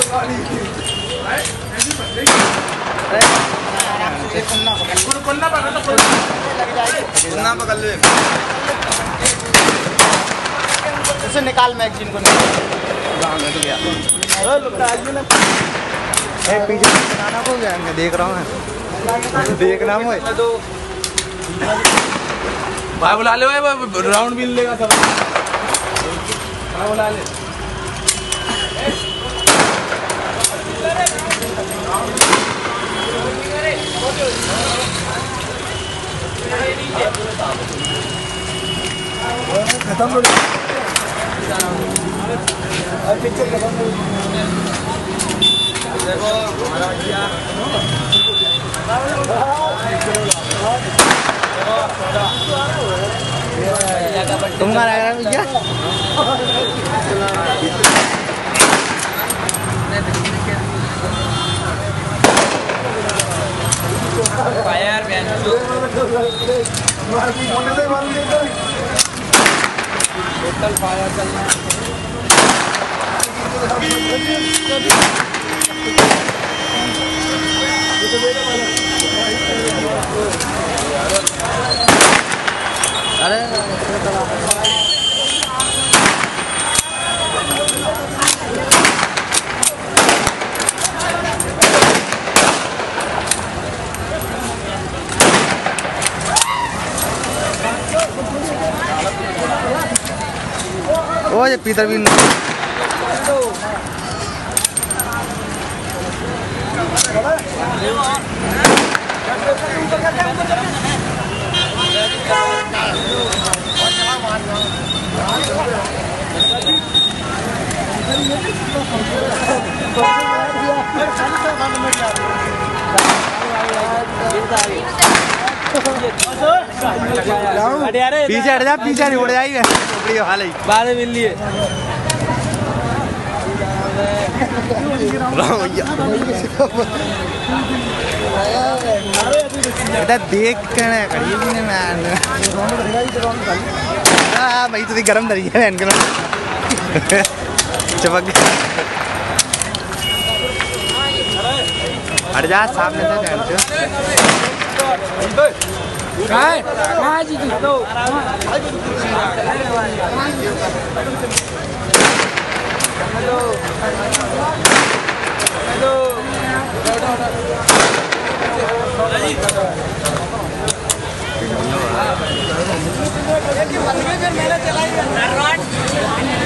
पकड़ ले उसे निकाल मैगजीन को पीछे बनाना को गया मैं देख रहा हूँ देखना मुझे भाई बुला ले भाई राउंड भी लेगा सब भाई बुला ले खत्म हो गया पिक्चर खत्म हो गया देखो हमारा क्या तुम्हारा लग रहा है क्या फायर टोटल फायर चलना अरे वो ये पीतर भी पीछे हट जा पीछे नहीं उड़ जाएगी हाल ही बाद में मिल लिए देख हाँ भाई तो गरम दरी है चपक हट जा सामने से